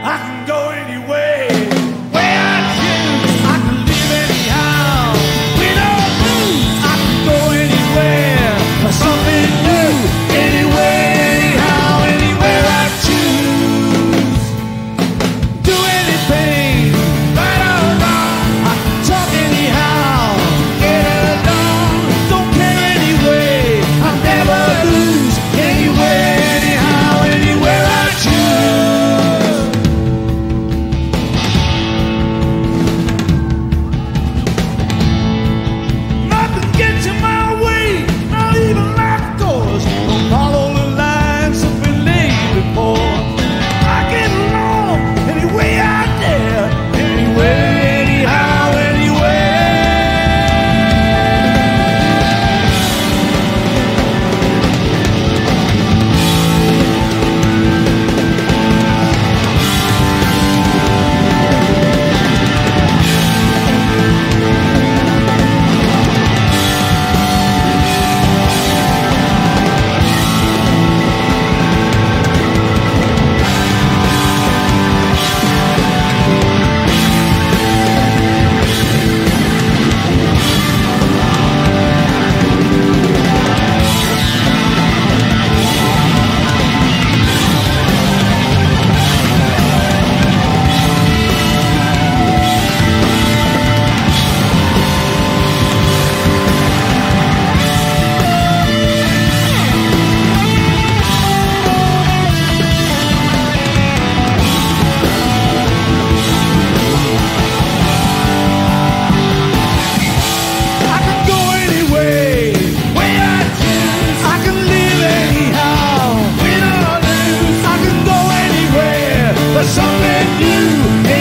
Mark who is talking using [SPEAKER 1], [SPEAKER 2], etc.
[SPEAKER 1] I can go anywhere. Where I choose, I can live anyhow. Win or lose, I can go anywhere. For something new, anywhere, anyhow, anywhere I choose. Do anything, right or wrong. I can talk anyhow, get along. Don't care anyway, I'll never lose. Anywhere, anyhow, anywhere I choose. Nothing gets in my way, not even life doors. Don't follow the lines that been laid before. I get along any way I dare, anywhere, anyhow, anywhere. I can go anyway, way I choose. I can live anyhow, win or lose. I can go anywhere, there's something new.